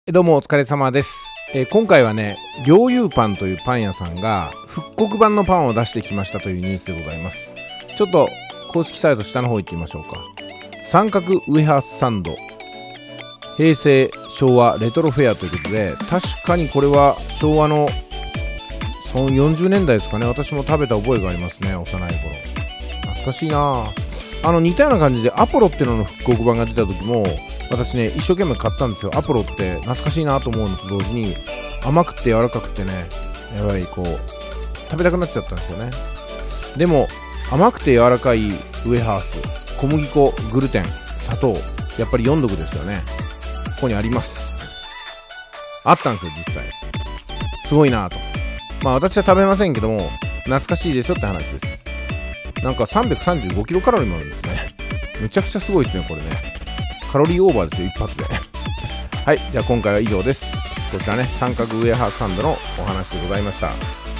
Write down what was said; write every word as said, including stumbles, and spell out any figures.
どうもお疲れ様です。えー今回はね、両友パンというパン屋さんが復刻版のパンを出してきましたというニュースでございます。ちょっと公式サイト下の方行ってみましょうか。三角ウエハースサンド、平成昭和レトロフェアということで、確かにこれは昭和のそのよんじゅうねんだいですかね。私も食べた覚えがありますね、幼い頃。懐かしいなぁ。あの似たような感じでアポロっていうのの復刻版が出た時も私ね一生懸命買ったんですよ。アポロって懐かしいなと思うのと同時に甘くて柔らかくてね、やっぱりこう食べたくなっちゃったんですよね。でも甘くて柔らかいウエハース、小麦粉、グルテン、砂糖、やっぱりよん毒ですよね。ここにあります。あったんですよ実際。すごいなぁと。まあ私は食べませんけども懐かしいでしょって話です。なんかさんびゃくさんじゅうごキロカロリーもあるんですね。むちゃくちゃすごいですねこれね。カロリーオーバーですよ一発で。はい、じゃあ今回は以上です。こちらね、三角ウエハースサンドのお話でございました。